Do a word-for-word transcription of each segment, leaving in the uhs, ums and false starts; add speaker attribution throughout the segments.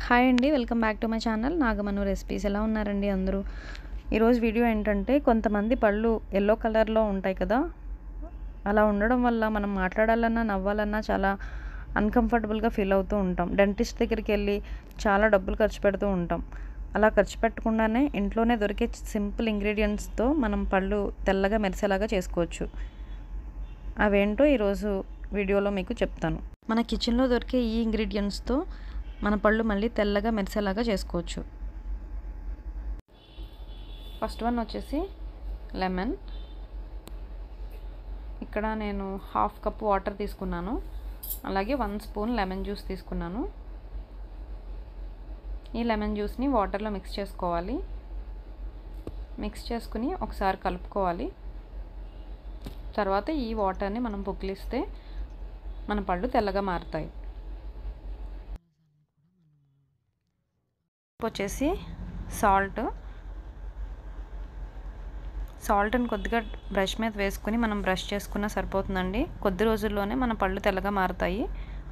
Speaker 1: Hi అండి, welcome back to my channel నాగమను recipes. ఎలా ఉన్నారండి అందరూ? ఈరోజు వీడియో ఏంటంటే, కొంతమంది పళ్ళు ఎల్లో కలర్లో ఉంటాయి కదా, అలా ఉండడం వల్ల మనం మాట్లాడాలన్నా నవ్వాలన్నా చాలా అన్కంఫర్టబుల్గా ఫీల్ అవుతూ ఉంటాం. డెంటిస్ట్ దగ్గరికి వెళ్ళి చాలా డబ్బులు ఖర్చు పెడుతూ ఉంటాం. అలా ఖర్చు పెట్టకుండానే ఇంట్లోనే దొరికే సింపుల్ ఇంగ్రీడియంట్స్తో మనం పళ్ళు తెల్లగా మెరిసేలాగా చేసుకోవచ్చు. అవేంటో ఈరోజు వీడియోలో మీకు చెప్తాను. మన కిచెన్లో దొరికే ఈ ఇంగ్రీడియంట్స్తో మన పళ్ళు మళ్ళీ తెల్లగా మెరిసేలాగా చేసుకోవచ్చు. ఫస్ట్ వన్ వచ్చేసి లెమన్. ఇక్కడ నేను హాఫ్ కప్ వాటర్ తీసుకున్నాను, అలాగే వన్ స్పూన్ లెమన్ జ్యూస్ తీసుకున్నాను. ఈ లెమన్ జ్యూస్ని వాటర్లో మిక్స్ చేసుకోవాలి. మిక్స్ చేసుకుని ఒకసారి కలుపుకోవాలి. తర్వాత ఈ వాటర్ని మనం పుక్కిలిస్తే మన పళ్ళు తెల్లగా మారుతాయి. వచ్చేసి సాల్ట్. సాల్ట్ని కొద్దిగా బ్రష్ మీద వేసుకుని మనం బ్రష్ చేసుకున్నా సరిపోతుందండి. కొద్ది రోజుల్లోనే మన పళ్ళు తెల్లగా మారుతాయి.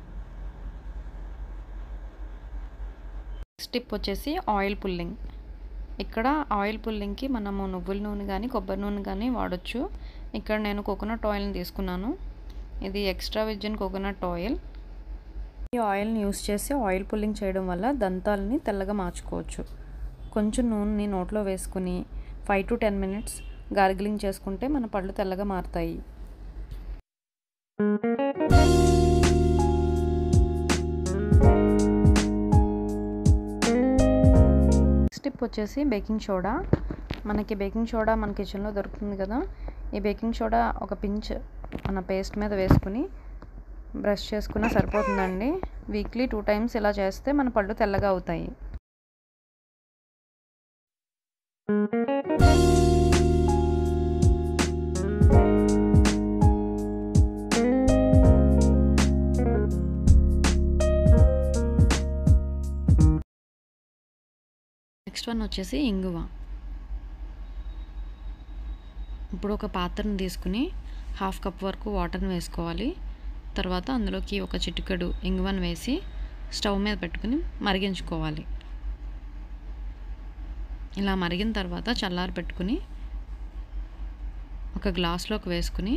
Speaker 1: నెక్స్ట్ టిప్ వచ్చేసి ఆయిల్ పుల్లింగ్. ఇక్కడ ఆయిల్ పుల్లింగ్కి మనము నువ్వుల నూనె కానీ కొబ్బరి నూనె కానీ వాడచ్చు. ఇక్కడ నేను కోకోనట్ ఆయిల్ని తీసుకున్నాను. ఇది ఎక్స్ట్రా విర్జిన్ కోకోనట్ ఆయిల్. ఈ ఆయిల్ని యూస్ చేసి ఆయిల్ పుల్లింగ్ చేయడం వల్ల దంతాలని తెల్లగా మార్చుకోవచ్చు. కొంచెం నూనెని నోట్లో వేసుకుని five to ten minutes gargling చేసుకుంటే మన పళ్ళు తెల్లగా మారుతాయి. స్టెప్ వచ్చేసి బేకింగ్ సోడా. మనకి బేకింగ్ సోడా మన కిచెన్లో దొరుకుతుంది కదా, ఈ బేకింగ్ సోడా ఒక పించ్ మన పేస్ట్ మీద వేసుకుని బ్రష్ చేసుకున్నా సరిపోతుందండి. వీక్లీ టూ టైమ్స్ ఇలా చేస్తే మన పళ్ళు తెల్లగా అవుతాయి. నెక్స్ట్ వన్ వచ్చేసి ఇంగువ. ఇప్పుడు ఒక పాత్రను తీసుకుని హాఫ్ కప్ వరకు వాటర్ని వేసుకోవాలి. తర్వాత అందులోకి ఒక చిటికెడు ఇంగువను వేసి స్టవ్ మీద పెట్టుకుని మరిగించుకోవాలి. ఇలా మరిగిన తర్వాత చల్లారి పెట్టుకుని ఒక గ్లాస్లోకి వేసుకుని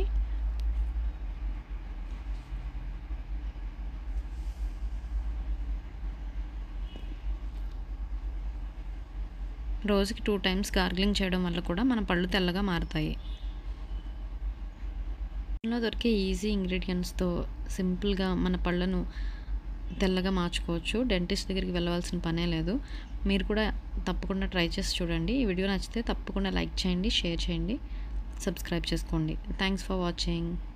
Speaker 1: రోజుకి టూ టైమ్స్ గార్గిలింగ్ చేయడం వల్ల కూడా మన పళ్ళు తెల్లగా మారుతాయి. ఇంట్లో దొరికే ఈజీ ఇంగ్రీడియంట్స్తో సింపుల్గా మన పళ్ళను తెల్లగా మార్చుకోవచ్చు. డెంటిస్ట్ దగ్గరికి వెళ్ళవలసిన పనే లేదు. మీరు కూడా తప్పకుండా ట్రై చేసి చూడండి. ఈ వీడియో నచ్చితే తప్పకుండా లైక్ చేయండి, షేర్ చేయండి, సబ్స్క్రైబ్ చేసుకోండి. Thanks for watching.